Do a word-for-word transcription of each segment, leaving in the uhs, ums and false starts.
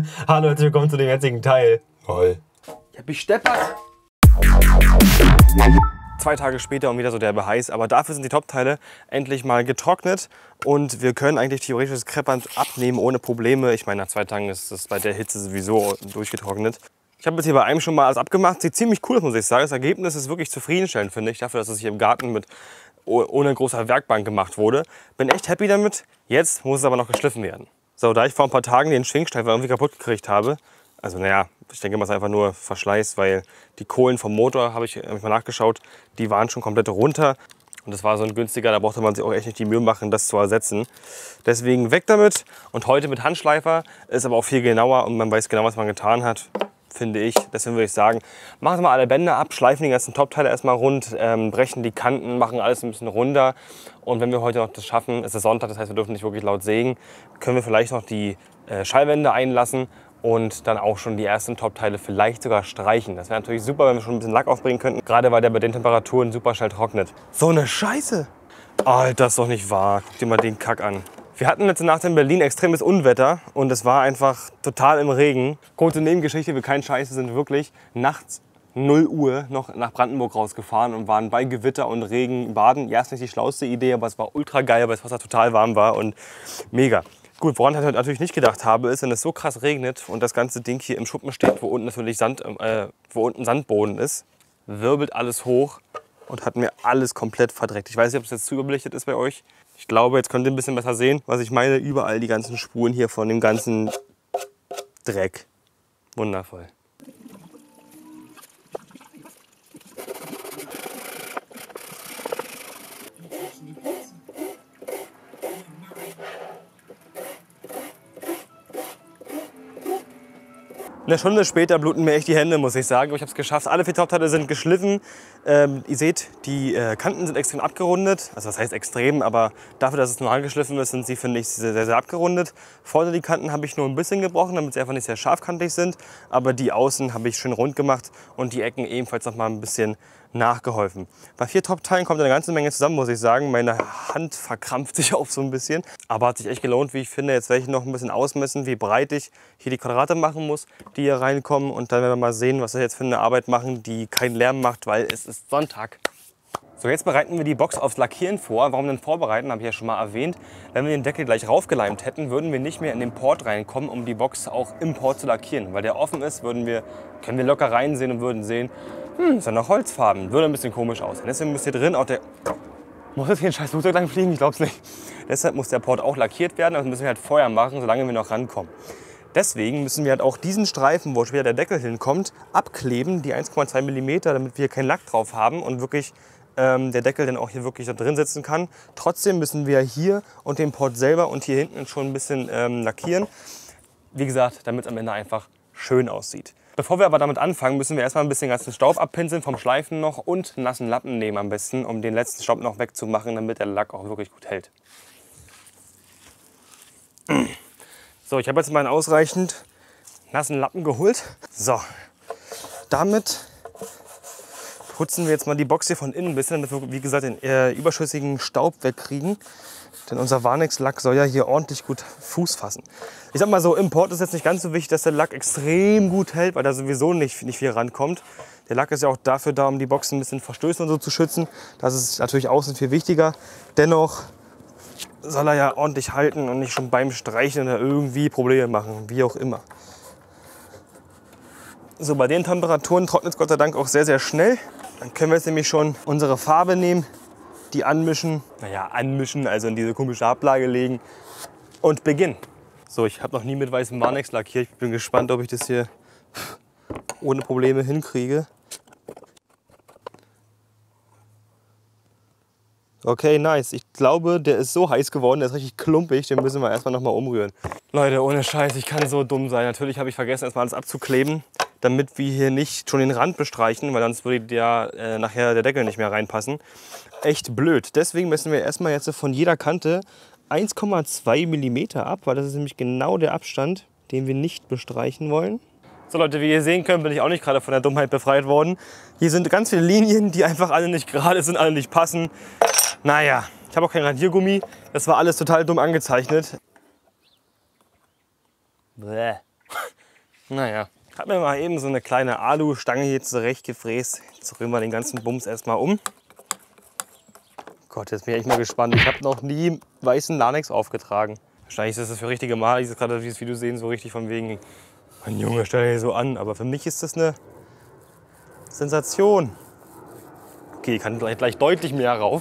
Hallo, herzlich willkommen zu dem jetzigen Teil. Toll. Ich hab mich steppert. Zwei Tage später und wieder so derbe heiß, aber dafür sind die Topteile endlich mal getrocknet und wir können eigentlich theoretisch das Kreppband abnehmen ohne Probleme. Ich meine, nach zwei Tagen ist es bei der Hitze sowieso durchgetrocknet. Ich habe jetzt hier bei einem schon mal alles abgemacht. Sieht ziemlich cool aus, muss ich sagen. Das Ergebnis ist wirklich zufriedenstellend, finde ich, dafür, dass es hier im Garten mit ohne großer Werkbank gemacht wurde. Bin echt happy damit. Jetzt muss es aber noch geschliffen werden. So, da ich vor ein paar Tagen den Schwingstreifen irgendwie kaputt gekriegt habe, also naja, ich denke mal, es ist einfach nur Verschleiß, weil die Kohlen vom Motor, habe ich, hab ich mal nachgeschaut, die waren schon komplett runter. Und das war so ein günstiger, da brauchte man sich auch echt nicht die Mühe machen, das zu ersetzen. Deswegen weg damit. Und heute mit Handschleifer ist aber auch viel genauer und man weiß genau, was man getan hat, finde ich. Deswegen würde ich sagen, machen Sie mal alle Bänder ab, schleifen die ganzen Topteile erstmal rund, ähm, brechen die Kanten, machen alles ein bisschen runder. Und wenn wir heute noch das schaffen, es ist Sonntag, das heißt, wir dürfen nicht wirklich laut sägen, können wir vielleicht noch die äh, Schallwände einlassen und dann auch schon die ersten Topteile vielleicht sogar streichen. Das wäre natürlich super, wenn wir schon ein bisschen Lack aufbringen könnten, gerade weil der bei den Temperaturen super schnell trocknet. So eine Scheiße! Alter, das ist doch nicht wahr. Guck dir mal den Kack an. Wir hatten letzte Nacht in Berlin extremes Unwetter und es war einfach total im Regen. Kurze Nebengeschichte, wir kein Scheiße sind wirklich nachts null Uhr noch nach Brandenburg rausgefahren und waren bei Gewitter und Regen baden. Ja, ist nicht die schlauste Idee, aber es war ultra geil, weil das Wasser total warm war und mega. Gut, woran ich natürlich nicht gedacht habe, ist, wenn es so krass regnet und das ganze Ding hier im Schuppen steht, wo unten natürlich Sand, äh, wo unten Sandboden ist, wirbelt alles hoch und hat mir alles komplett verdreckt. Ich weiß nicht, ob es jetzt zu überbelichtet ist bei euch. Ich glaube, jetzt könnt ihr ein bisschen besser sehen, was ich meine. Überall die ganzen Spuren hier von dem ganzen Dreck. Wundervoll. Eine Stunde später bluten mir echt die Hände, muss ich sagen. Aber ich habe es geschafft. Alle vier Topteile sind geschliffen. Ähm, ihr seht, die äh, Kanten sind extrem abgerundet. Also das heißt extrem, aber dafür, dass es nur angeschliffen ist, sind sie, finde ich, sehr, sehr, sehr abgerundet. Vorne die Kanten habe ich nur ein bisschen gebrochen, damit sie einfach nicht sehr scharfkantig sind. Aber die Außen habe ich schön rund gemacht und die Ecken ebenfalls noch mal ein bisschen nachgeholfen. Bei vier Topteilen kommt eine ganze Menge zusammen, muss ich sagen. Meine Hand verkrampft sich auch so ein bisschen. Aber hat sich echt gelohnt, wie ich finde. Jetzt werde ich noch ein bisschen ausmessen, wie breit ich hier die Quadrate machen muss, die hier reinkommen. Und dann werden wir mal sehen, was wir jetzt für eine Arbeit machen, die keinen Lärm macht, weil es ist Sonntag. So, jetzt bereiten wir die Box aufs Lackieren vor. Warum denn vorbereiten, habe ich ja schon mal erwähnt. Wenn wir den Deckel gleich raufgeleimt hätten, würden wir nicht mehr in den Port reinkommen, um die Box auch im Port zu lackieren. Weil der offen ist, würden wir, können wir locker reinsehen und würden sehen, hm, ist ja noch Holzfarben. Würde ein bisschen komisch aussehen. Deswegen muss hier drin auch der... Muss jetzt hier ein scheiß Flugzeug lang fliegen? Ich glaube es nicht. Deshalb muss der Port auch lackiert werden. Das müssen wir halt vorher machen, solange wir noch rankommen. Deswegen müssen wir halt auch diesen Streifen, wo später der Deckel hinkommt, abkleben, die eins Komma zwei Millimeter, damit wir keinen Lack drauf haben und wirklich ähm, der Deckel dann auch hier wirklich da drin sitzen kann. Trotzdem müssen wir hier und den Port selber und hier hinten schon ein bisschen ähm, lackieren. Wie gesagt, damit es am Ende einfach schön aussieht. Bevor wir aber damit anfangen, müssen wir erstmal ein bisschen ganzen Staub abpinseln vom Schleifen noch und einen nassen Lappen nehmen am besten, um den letzten Staub noch wegzumachen, damit der Lack auch wirklich gut hält. So, ich habe jetzt mal einen ausreichend nassen Lappen geholt. So, damit putzen wir jetzt mal die Box hier von innen ein bisschen, damit wir, wie gesagt, den äh, überschüssigen Staub wegkriegen. Denn unser Varnex-Lack soll ja hier ordentlich gut Fuß fassen. Ich sag mal so, im Port ist jetzt nicht ganz so wichtig, dass der Lack extrem gut hält, weil da sowieso nicht, nicht viel rankommt. Der Lack ist ja auch dafür da, um die Box ein bisschen Verstöße und so zu schützen. Das ist natürlich außen viel wichtiger. Dennoch soll er ja ordentlich halten und nicht schon beim Streichen oder irgendwie Probleme machen, wie auch immer. So, bei den Temperaturen trocknet es Gott sei Dank auch sehr, sehr schnell. Dann können wir jetzt nämlich schon unsere Farbe nehmen, die anmischen, naja, anmischen, also in diese komische Ablage legen und beginnen. So, ich habe noch nie mit weißem Varnex lackiert. Ich bin gespannt, ob ich das hier ohne Probleme hinkriege. Okay, nice. Ich glaube, der ist so heiß geworden, der ist richtig klumpig. Den müssen wir erstmal noch mal umrühren. Leute, ohne Scheiß, ich kann so dumm sein. Natürlich habe ich vergessen, erstmal alles abzukleben, damit wir hier nicht schon den Rand bestreichen, weil sonst würde ja äh, nachher der Deckel nicht mehr reinpassen. Echt blöd. Deswegen messen wir erstmal jetzt von jeder Kante eins Komma zwei Millimeter ab, weil das ist nämlich genau der Abstand, den wir nicht bestreichen wollen. So Leute, wie ihr sehen könnt, bin ich auch nicht gerade von der Dummheit befreit worden. Hier sind ganz viele Linien, die einfach alle nicht gerade sind, alle nicht passen. Naja, ich habe auch kein Radiergummi. Das war alles total dumm angezeichnet. Bäh. Naja, ich habe mir mal eben so eine kleine Alustange hier zurechtgefräst. Jetzt rühren wir den ganzen Bums erstmal um. Gott, jetzt bin ich echt mal gespannt. Ich habe noch nie weißen Lanex aufgetragen. Wahrscheinlich ist das für richtige Mal. Ich gerade dieses Video sehen, so richtig von wegen, mein Junge, stell dir so an. Aber für mich ist das eine Sensation. Okay, ich kann gleich, gleich deutlich mehr rauf.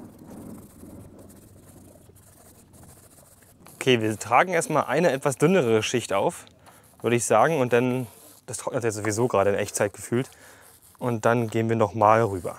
Okay, wir tragen erstmal eine etwas dünnere Schicht auf, würde ich sagen. Und dann, das trocknet ja sowieso gerade in Echtzeit gefühlt. Und dann gehen wir nochmal rüber.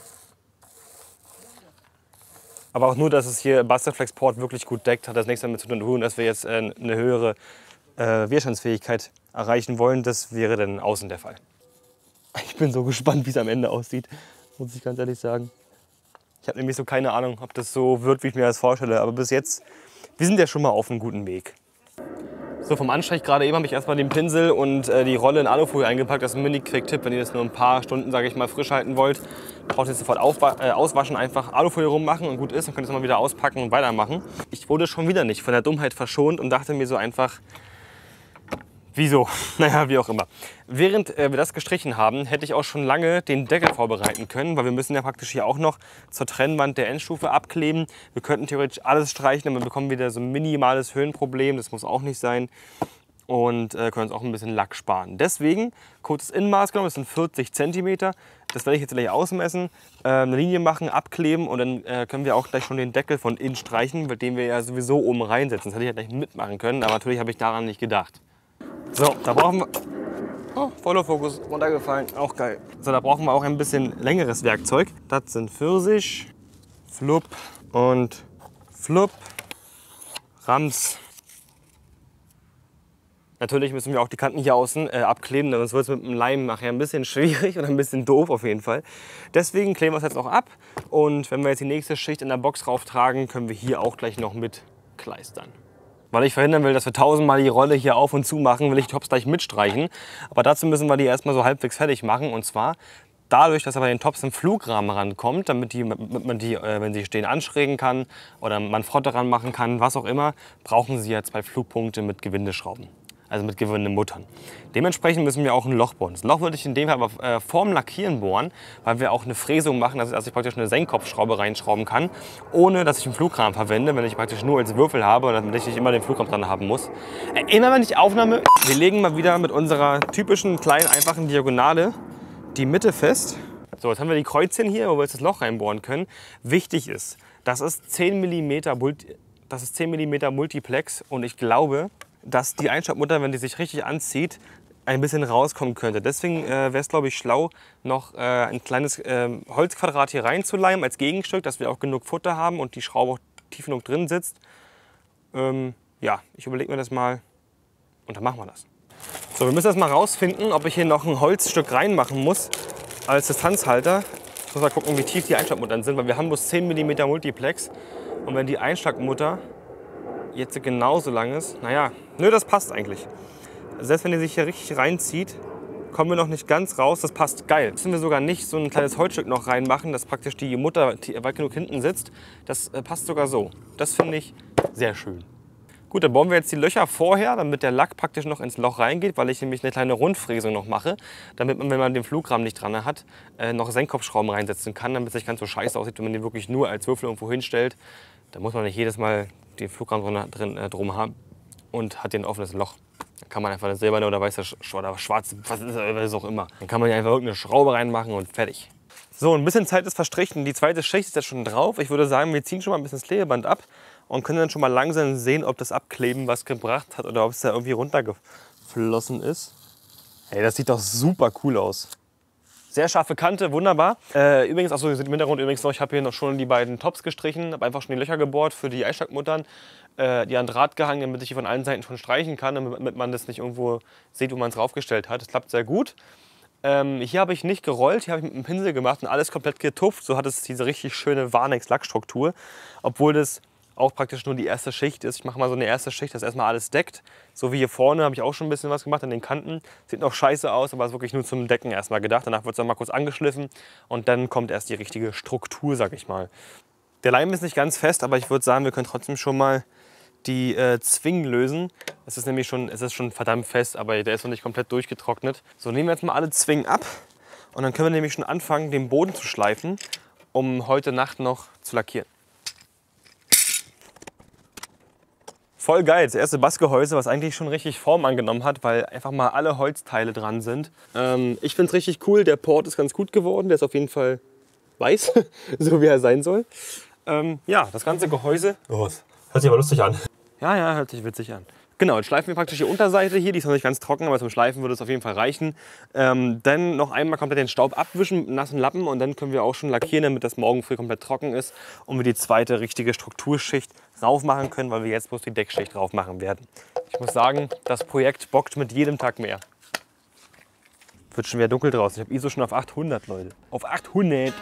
Aber auch nur, dass es hier Butterflex Port wirklich gut deckt, hat das nichts damit zu tun, dass wir jetzt äh, eine höhere äh, Widerstandsfähigkeit erreichen wollen. Das wäre dann außen der Fall. Ich bin so gespannt, wie es am Ende aussieht, muss ich ganz ehrlich sagen. Ich habe nämlich so keine Ahnung, ob das so wird, wie ich mir das vorstelle. Aber bis jetzt, wir sind ja schon mal auf einem guten Weg. So, vom Anstrich gerade eben habe ich erstmal den Pinsel und äh, die Rolle in Alufolie eingepackt. Das ist ein Mini-Quick-Tipp, wenn ihr das nur ein paar Stunden, sage ich mal, frisch halten wollt. Braucht ihr sofort äh, auswaschen, einfach Alufolie rummachen und gut ist. Dann könnt ihr es mal wieder auspacken und weitermachen. Ich wurde schon wieder nicht von der Dummheit verschont und dachte mir so einfach, wieso? Naja, wie auch immer. Während äh, wir das gestrichen haben, hätte ich auch schon lange den Deckel vorbereiten können, weil wir müssen ja praktisch hier auch noch zur Trennwand der Endstufe abkleben. Wir könnten theoretisch alles streichen, aber wir bekommen wieder so ein minimales Höhenproblem. Das muss auch nicht sein. Und äh, können uns auch ein bisschen Lack sparen. Deswegen kurzes Innenmaß genommen, das sind vierzig Zentimeter. Das werde ich jetzt gleich ausmessen, äh, eine Linie machen, abkleben und dann äh, können wir auch gleich schon den Deckel von innen streichen, mit dem wir ja sowieso oben reinsetzen. Das hätte ich ja gleich mitmachen können, aber natürlich habe ich daran nicht gedacht. So, da brauchen wir... Oh, Follow-Fokus runtergefallen, auch geil. So, da brauchen wir auch ein bisschen längeres Werkzeug. Das sind Pfirsich, Flupp und Flupp, Rams. Natürlich müssen wir auch die Kanten hier außen äh, abkleben, sonst wird es mit dem Leim nachher ein bisschen schwierig oder ein bisschen doof auf jeden Fall. Deswegen kleben wir es jetzt noch ab und wenn wir jetzt die nächste Schicht in der Box rauftragen, können wir hier auch gleich noch mit kleistern. Weil ich verhindern will, dass wir tausendmal die Rolle hier auf und zu machen, will ich die Tops gleich mitstreichen. Aber dazu müssen wir die erstmal so halbwegs fertig machen. Und zwar dadurch, dass aber den Tops ein Flugrahmen rankommt, damit, die, damit man die, äh, wenn sie stehen, anschrägen kann oder man Frotte ranmachen kann, was auch immer, brauchen sie ja zwei Flugpunkte mit Gewindeschrauben. Also mit Gewindemuttern. Dementsprechend müssen wir auch ein Loch bohren. Das Loch würde ich in dem Fall aber äh, vorm Lackieren bohren, weil wir auch eine Fräsung machen, dass ich praktisch eine Senkkopfschraube reinschrauben kann, ohne dass ich einen Flugrahmen verwende, wenn ich praktisch nur als Würfel habe und damit ich nicht immer den Flugrahmen dran haben muss. Äh, immer wenn ich Aufnahme, wir legen mal wieder mit unserer typischen kleinen, einfachen Diagonale die Mitte fest. So, jetzt haben wir die Kreuzchen hier, wo wir jetzt das Loch reinbohren können. Wichtig ist, das ist zehn Millimeter, das ist zehn Millimeter Multiplex und ich glaube, dass die Einschlagmutter, wenn die sich richtig anzieht, ein bisschen rauskommen könnte. Deswegen äh, wäre es, glaube ich, schlau, noch äh, ein kleines äh, Holzquadrat hier reinzuleimen als Gegenstück, dass wir auch genug Futter haben und die Schraube auch tief genug drin sitzt. Ähm, ja, ich überlege mir das mal und dann machen wir das. So, wir müssen erst mal rausfinden, ob ich hier noch ein Holzstück reinmachen muss als Distanzhalter. Ich muss mal gucken, wie tief die Einschlagmuttern sind, weil wir haben bloß zehn Millimeter Multiplex. Und wenn die Einschlagmutter jetzt genauso lang ist, naja, nö, das passt eigentlich. Selbst wenn die sich hier richtig reinzieht, kommen wir noch nicht ganz raus, das passt geil. Müssen wir sogar nicht so ein kleines Holzstück noch reinmachen, dass praktisch die Mutter weit genug hinten sitzt. Das passt sogar so. Das finde ich sehr schön. Gut, dann bohren wir jetzt die Löcher vorher, damit der Lack praktisch noch ins Loch reingeht, weil ich nämlich eine kleine Rundfräsung noch mache, damit man, wenn man den Flugrahmen nicht dran hat, noch Senkkopfschrauben reinsetzen kann, damit es nicht ganz so scheiße aussieht, wenn man den wirklich nur als Würfel irgendwo hinstellt. Da muss man nicht jedes Mal den Flugrahmen drin, äh, drum haben und hat den offenes Loch. Dann kann man einfach das silberne oder weiße oder schwarze, was ist das auch immer. Dann kann man hier einfach irgendeine Schraube reinmachen und fertig. So, ein bisschen Zeit ist verstrichen. Die zweite Schicht ist jetzt schon drauf. Ich würde sagen, wir ziehen schon mal ein bisschen das Klebeband ab und können dann schon mal langsam sehen, ob das Abkleben was gebracht hat oder ob es da irgendwie runtergeflossen ist. Hey, das sieht doch super cool aus. Sehr scharfe Kante, wunderbar. Äh, übrigens, achso, ihr seht im Hintergrund übrigens noch, ich habe hier noch schon die beiden Tops gestrichen, habe einfach schon die Löcher gebohrt für die Einschlagmuttern, äh, die an Draht gehangen, damit ich hier von allen Seiten schon streichen kann, damit man das nicht irgendwo sieht, wo man es draufgestellt hat. Das klappt sehr gut. Ähm, hier habe ich nicht gerollt, hier habe ich mit einem Pinsel gemacht und alles komplett getupft. So hat es diese richtig schöne Varnex-Lackstruktur, obwohl das auch praktisch nur die erste Schicht ist. Ich mache mal so eine erste Schicht, das erstmal alles deckt. So wie hier vorne habe ich auch schon ein bisschen was gemacht an den Kanten. Sieht noch scheiße aus, aber ist wirklich nur zum Decken erstmal gedacht. Danach wird es dann mal kurz angeschliffen und dann kommt erst die richtige Struktur, sag ich mal. Der Leim ist nicht ganz fest, aber ich würde sagen, wir können trotzdem schon mal die äh, Zwingen lösen. Es ist nämlich schon, es ist schon verdammt fest, aber der ist noch nicht komplett durchgetrocknet. So, nehmen wir jetzt mal alle Zwingen ab und dann können wir nämlich schon anfangen, den Boden zu schleifen, um heute Nacht noch zu lackieren. Voll geil, das erste Bassgehäuse, was eigentlich schon richtig Form angenommen hat, weil einfach mal alle Holzteile dran sind. Ähm, ich finde es richtig cool, der Port ist ganz gut geworden, der ist auf jeden Fall weiß, so wie er sein soll. Ähm, ja, das ganze Gehäuse. Oh, das hört sich aber lustig an. Ja, ja, hört sich witzig an. Genau, jetzt schleifen wir praktisch die Unterseite hier, die ist noch nicht ganz trocken, aber zum Schleifen würde es auf jeden Fall reichen. Ähm, dann noch einmal komplett den Staub abwischen mit einem nassen Lappen und dann können wir auch schon lackieren, damit das morgen früh komplett trocken ist und wir die zweite richtige Strukturschicht rauf machen können, weil wir jetzt bloß die Deckschicht drauf machen werden. Ich muss sagen, das Projekt bockt mit jedem Tag mehr. Wird schon wieder dunkel draußen. Ich habe I S O schon auf achthundert, Leute. Auf achthundert!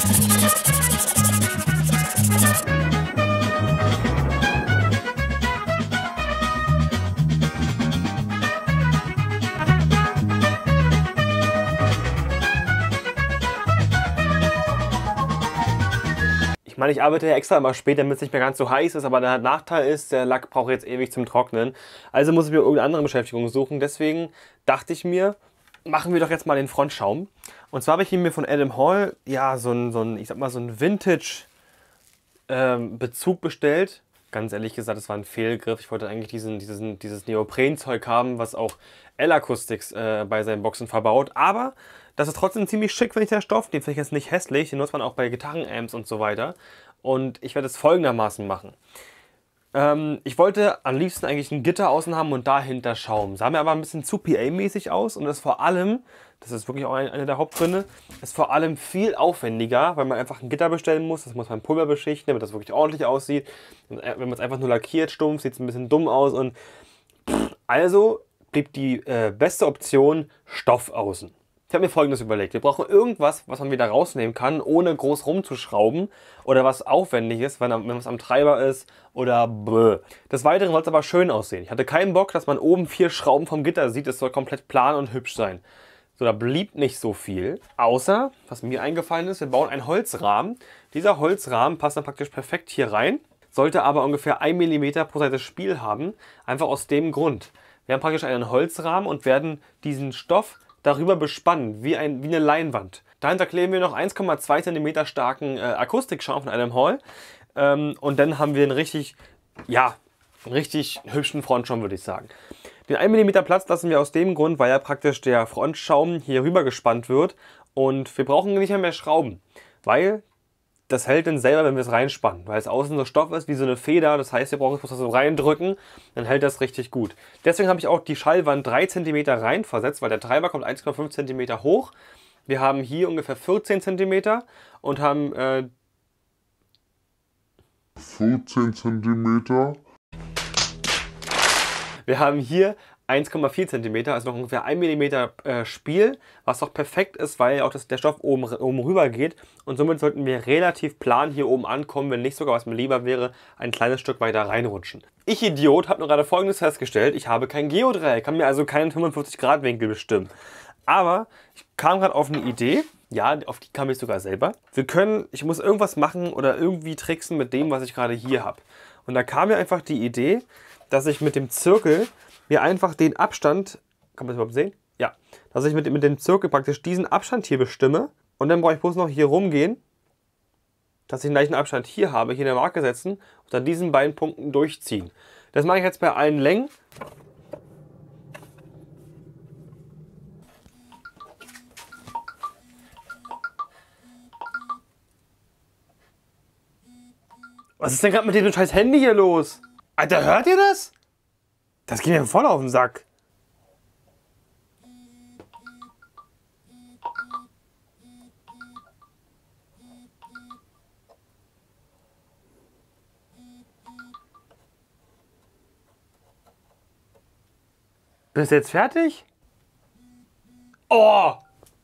Ich meine, ich arbeite ja extra immer spät, damit es nicht mehr ganz so heiß ist, aber der Nachteil ist, der Lack braucht jetzt ewig zum Trocknen. Also muss ich mir irgendeine andere Beschäftigung suchen. Deswegen dachte ich mir, machen wir doch jetzt mal den Frontschaum. Und zwar habe ich mir von Adam Hall, ja, so ein, so ein, ich sag mal, so ein Vintage-Bezug ähm, bestellt. Ganz ehrlich gesagt, das war ein Fehlgriff. Ich wollte eigentlich diesen, diesen, dieses Neoprenzeug haben, was auch L-Acoustics äh, bei seinen Boxen verbaut. Aber das ist trotzdem ziemlich schick, finde ich, der Stoff. Den finde ich jetzt nicht hässlich. Den nutzt man auch bei Gitarrenamps und so weiter. Und ich werde es folgendermaßen machen. Ähm, ich wollte am liebsten eigentlich ein Gitter außen haben und dahinter Schaum. Sah mir aber ein bisschen zu P A-mäßig aus und ist vor allem, das ist wirklich auch ein, einer der Hauptgründe, ist vor allem viel aufwendiger, weil man einfach ein Gitter bestellen muss. Das muss man Pulver beschichten, damit das wirklich ordentlich aussieht. Und wenn man es einfach nur lackiert, stumpf, sieht es ein bisschen dumm aus. Und pff, also blieb die äh, beste Option Stoff außen. Ich habe mir Folgendes überlegt. Wir brauchen irgendwas, was man wieder rausnehmen kann, ohne groß rumzuschrauben oder was aufwendig ist, wenn, wenn was am Treiber ist oder bläh. Des Weiteren soll es aber schön aussehen. Ich hatte keinen Bock, dass man oben vier Schrauben vom Gitter sieht. Es soll komplett plan und hübsch sein. So, da blieb nicht so viel, außer, was mir eingefallen ist, wir bauen einen Holzrahmen. Dieser Holzrahmen passt dann praktisch perfekt hier rein, sollte aber ungefähr ein Millimeter pro Seite Spiel haben, einfach aus dem Grund. Wir haben praktisch einen Holzrahmen und werden diesen Stoff darüber bespannen, wie, ein, wie eine Leinwand. Dahinter kleben wir noch eins Komma zwei Zentimeter starken äh, Akustikschaum von Adam Hall. Ähm, und dann haben wir einen richtig, ja, einen richtig hübschen Frontschaum, würde ich sagen. Den ein Millimeter Platz lassen wir aus dem Grund, weil ja praktisch der Frontschaum hier rüber gespannt wird. Und wir brauchen nicht mehr, mehr Schrauben, weil das hält dann selber, wenn wir es reinspannen. Weil es außen so Stoff ist wie so eine Feder, das heißt, wir brauchen es bloß so reindrücken, dann hält das richtig gut. Deswegen habe ich auch die Schallwand drei Zentimeter rein versetzt, weil der Treiber kommt eins Komma fünf Zentimeter hoch. Wir haben hier ungefähr vierzehn Zentimeter und haben äh, vierzehn Zentimeter. Wir haben hier eins Komma vier Zentimeter, also noch ungefähr ein Millimeter äh, Spiel, was doch perfekt ist, weil auch das, der Stoff oben, oben rüber geht. Und somit sollten wir relativ plan hier oben ankommen, wenn nicht sogar, was mir lieber wäre, ein kleines Stück weiter reinrutschen. Ich, Idiot, habe nur gerade Folgendes festgestellt. Ich habe kein Geodreieck, kann mir also keinen fünfundvierzig Grad Winkel bestimmen. Aber ich kam gerade auf eine Idee. Ja, auf die kam ich sogar selber. Wir können, ich muss irgendwas machen oder irgendwie tricksen mit dem, was ich gerade hier habe. Und da kam mir einfach die Idee, dass ich mit dem Zirkel mir einfach den Abstand, kann man das überhaupt sehen? Ja, dass ich mit, mit dem Zirkel praktisch diesen Abstand hier bestimme und dann brauche ich bloß noch hier rumgehen, dass ich den gleichen Abstand hier habe, hier in der Marke setzen und an diesen beiden Punkten durchziehen. Das mache ich jetzt bei allen Längen. Was ist denn gerade mit dem scheiß Handy hier los? Alter, hört ihr das? Das geht mir voll auf den Sack. Bist du jetzt fertig? Oh!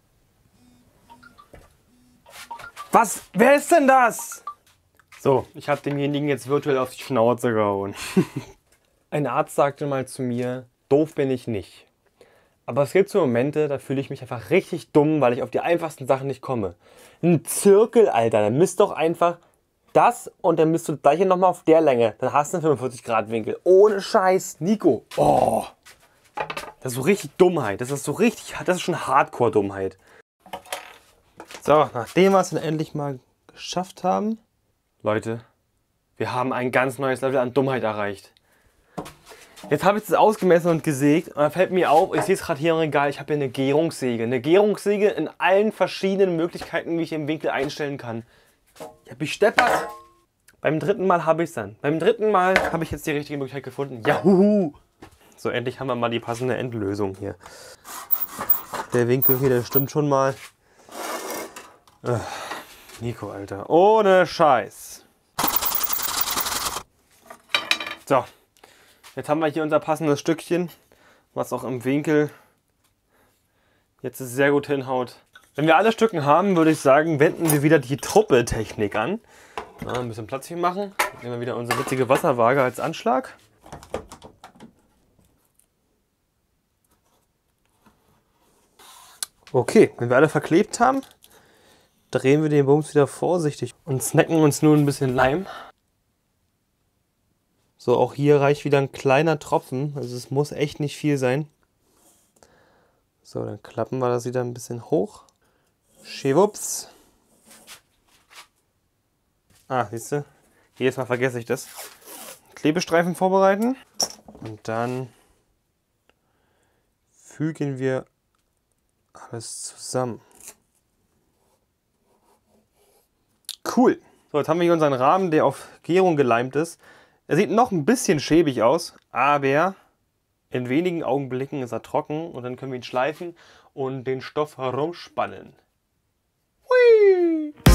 Was? Wer ist denn das? So, ich habe demjenigen jetzt virtuell auf die Schnauze gehauen. Ein Arzt sagte mal zu mir, doof bin ich nicht. Aber es gibt so Momente, da fühle ich mich einfach richtig dumm, weil ich auf die einfachsten Sachen nicht komme. Ein Zirkel, Alter, da misst doch einfach Das und dann bist du gleich nochmal auf der Länge. Dann hast du einen fünfundvierzig Grad Winkel. Ohne Scheiß, Nico. Oh, das ist so richtig Dummheit. Das ist so richtig, das ist schon Hardcore-Dummheit. So, nachdem wir es dann endlich mal geschafft haben, Leute, wir haben ein ganz neues Level an Dummheit erreicht. Jetzt habe ich das ausgemessen und gesägt und dann fällt mir auf, ich sehe es gerade hier im Regal, ich habe hier eine Gärungssäge. Eine Gärungssäge in allen verschiedenen Möglichkeiten, wie ich den Winkel einstellen kann. Ich habe gesteppert. Beim dritten Mal habe ich es dann. Beim dritten Mal habe ich jetzt die richtige Möglichkeit gefunden. Jahuhu! So, endlich haben wir mal die passende Endlösung hier. Der Winkel hier, der stimmt schon mal. Ugh, Nico, Alter. Ohne Scheiß. So. Jetzt haben wir hier unser passendes Stückchen, was auch im Winkel jetzt sehr gut hinhaut. Wenn wir alle Stücken haben, würde ich sagen, wenden wir wieder die Truppeltechnik an. Ja, ein bisschen Platz hier machen. Nehmen wir wieder unsere witzige Wasserwaage als Anschlag. Okay, wenn wir alle verklebt haben, drehen wir den Bums wieder vorsichtig und snacken uns nun ein bisschen Leim. So, auch hier reicht wieder ein kleiner Tropfen, also es muss echt nicht viel sein. So, dann klappen wir das wieder ein bisschen hoch. Schwupps. Ah, siehst du, jedes Mal vergesse ich das. Klebestreifen vorbereiten und dann fügen wir alles zusammen. Cool. So, jetzt haben wir hier unseren Rahmen, der auf Gärung geleimt ist. Er sieht noch ein bisschen schäbig aus, aber in wenigen Augenblicken ist er trocken und dann können wir ihn schleifen und den Stoff herumspannen. Hui!